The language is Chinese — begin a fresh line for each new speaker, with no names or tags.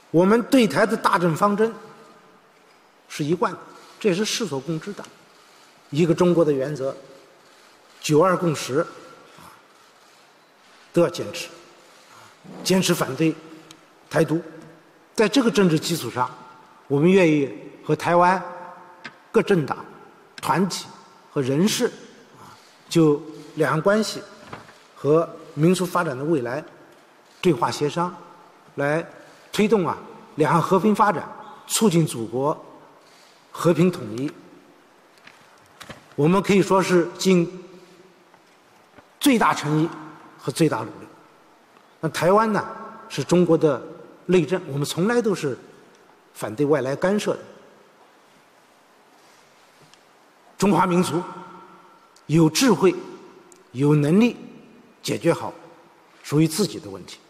我们对台的大政方针是一贯的，这也是世所共知的，一个中国的原则，9·2共识都要坚持，坚持反对台独。在这个政治基础上，我们愿意和台湾各政党、团体和人士就两岸关系和民族发展的未来对话协商，来推动两岸和平发展，促进祖国和平统一。我们可以说是尽最大诚意和最大努力。那台湾呢，是中国的内政，我们从来都是反对外来干涉的。中华民族有智慧、有能力解决好属于自己的问题。